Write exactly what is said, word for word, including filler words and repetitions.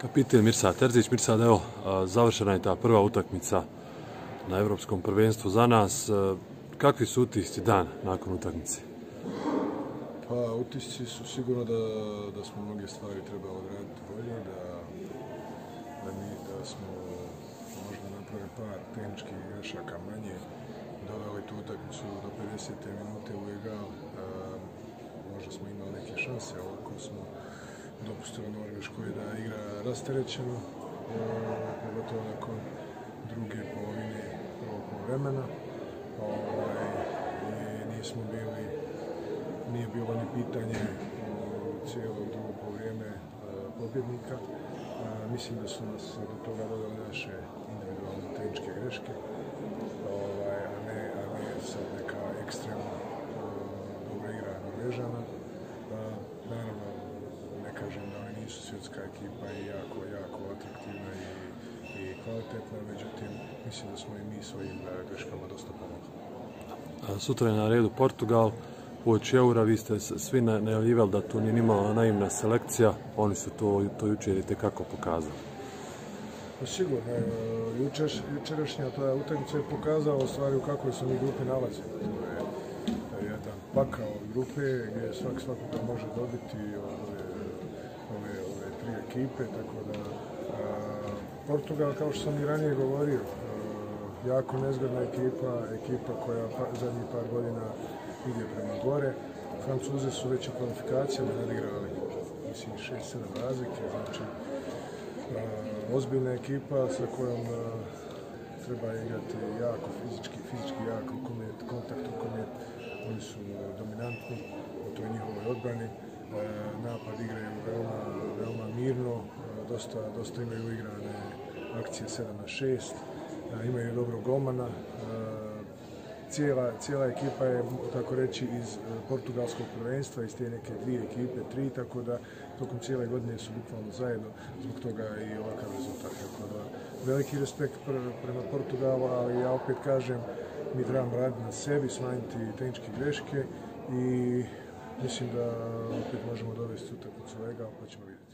Kapiten Mirsad Terzić. Mirsad, evo, završena je ta prva utakmica na Evropskom prvenstvu za nas. Kakvi su utisci dan nakon utakmice? Pa, utisci su sigurno da, da smo mnoge stvari trebali odraditi bolje, da, da, mi, da smo možda napravili par tehničkih grešaka manje, doveli tu utakmicu do pedesete minute u egal. Možda smo imali neke šanse, ovako smo dopustili Norveškoj da igra rasterećeno, pogotovo nakon druge polovine prvog poluvremena. Nismo bili, nije bilo ni pitanje u cijelo drugo poluvreme pobjednika. Mislim da su nas do toga doveli naše individualne tehničke greške, a ne, a ne sad neka ekstremna dobra igra Norvežana. Naravno, ne kažem da oni nisu svjetska ekipa i jako, jako atraktivna i, i kvalitetna, međutim, mislim da smo i mi svojim greškama dosta pomogli. Sutra je na redu Portugal, uoči Eura, vi ste svi najavljivali da to nije nimala naivna selekcija, oni su to, to jučer itekako pokazali. Pa sigurno, jučer, jučerašnja ta utakmica je pokazala u stvari u kakvoj su mi grupi nalazili. To je jedan pakao od grupe gdje svak svakoga može dobiti ove, ove, ove tri ekipe, tako da a, Portugal, kao što sam i ranije govorio, jako nezgodna ekipa, ekipa koja pa, zadnjih par godina ide prema gore. Francuze su već u kvalifikacijama nadigrali, mislim, šest sedam razlike, znači a, ozbiljna ekipa sa kojom a, treba igrati jako fizički, fizički jako rukomet, kontakt rukomet. Oni su dominantni u toj njihovoj odbrani, a, napad igraju veoma, veoma mirno, a, dosta, dosta imaju igrane akcije sedam na šest. Imaju dobrog golmana. Cijela, cijela ekipa je, tako reći, iz portugalskog prvenstva, iz te neke dvije ekipe, tri, tako da tokom cijele godine su bukvalno zajedno, zbog toga i ovakav rezultat. Tako da, veliki respekt prema Portugalu, ali ja opet kažem, mi trebamo raditi na sebi, smanjiti tehničke greške i mislim da opet možemo dovesti utakmicu u egal, pa ćemo vidjeti.